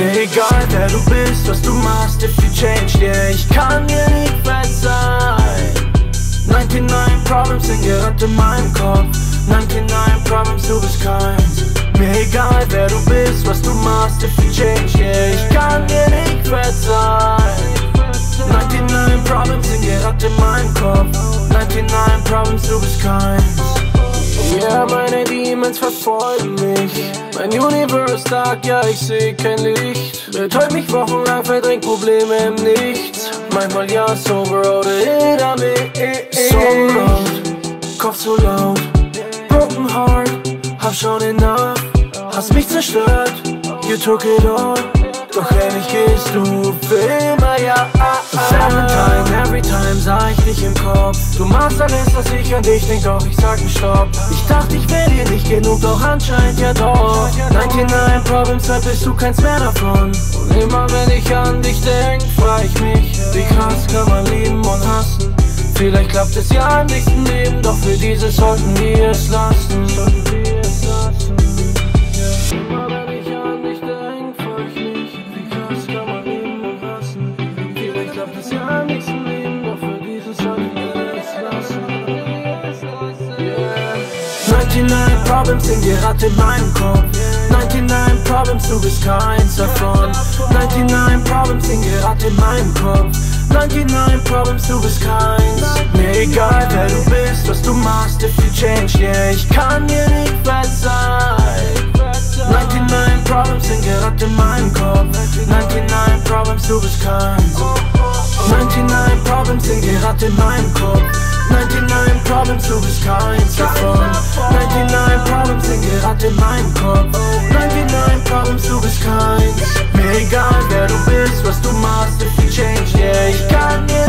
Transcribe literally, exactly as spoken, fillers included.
Mir egal wer du bist, was du machst, if you change, yeah, ich kann dir nicht verzeihen. neunundneunzig Problems sind gerade in meinem Kopf, neunundneunzig Problems, du bist keins. Mir egal wer du bist, was du machst, if you change, yeah, ich kann dir nicht verzeihen. neunundneunzig Problems sind gerade in meinem Kopf, neunundneunzig Problems, du bist keins. Ja, yeah, meine Demons verfolgen mich. Mein Universe sagt, ja, ich seh kein Licht. Betäubt mich wochenlang, verdrängt Probleme im Nichts. Manchmal ja, sober oder hinter mir. So laut, Kopf so laut, broken heart, hab schon enough. Hast mich zerstört, you took it all. Doch ehrlich gehst du für immer, ja. Valentine, every time sah ich dich im Kopf. Du machst alles, was ich an dich denk, doch ich sag mir Stopp. Ich dachte, ich wär dir nicht genug, doch anscheinend ja doch. neunundneunzig Problems, halt bist du keins mehr davon. Und immer wenn ich an dich denk, frag ich mich, wie krass kann man lieben und hassen. Vielleicht klappt es ja im nächsten Leben, doch für dieses sollten wir es lassen. Immer wenn ich an dich denk, frag ich mich, wie krass kann man lieben und hassen. Vielleicht klappt es ja im nächsten Leben, doch für dieses sollten wir es lassen. neunundneunzig Problems sind gerade in meinem Kopf, neunundneunzig Problems, du bist keins davon. neunundneunzig Problems sind gerade in meinem Kopf, neunundneunzig Problems, du bist keins. Mir egal wer du bist, was du machst, if you change, yeah, ich kann dir nicht verzeihen. neunundneunzig Problems sind gerade in meinem Kopf, neunundneunzig Problems, du bist keins. neunundneunzig Problems sind gerade in meinem Kopf, neunundneunzig Problems, du bist keins davon. neunundneunzig Problems sind gerade in meinem Kopf, neunundneunzig Problems, du bist keins. Mir egal wer du bist, was du machst, if you change, yeah, ich kann dir